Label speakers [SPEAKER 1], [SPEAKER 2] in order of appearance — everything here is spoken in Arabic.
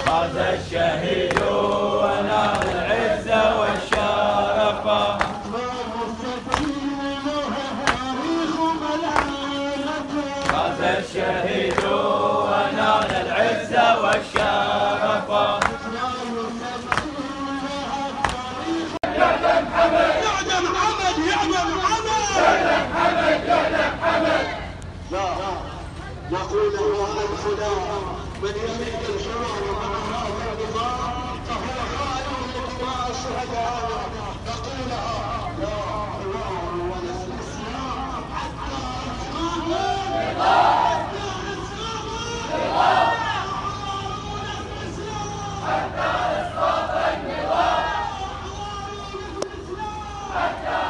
[SPEAKER 1] فاز الشهيد ونال العزة والشرفة. فاز الشهيد ونال العزة والشرفة. يعدم حمد يعدم حمد يعدم حمد يعدم حمد يعدم حمد.
[SPEAKER 2] لا يقولها الخدا من يملك الحرى ومن أراد الرضا فهو خالد لقضاء الشهداء. يقولها لا حوار ولا استسلام حتى
[SPEAKER 1] حتى إسقاط النظام.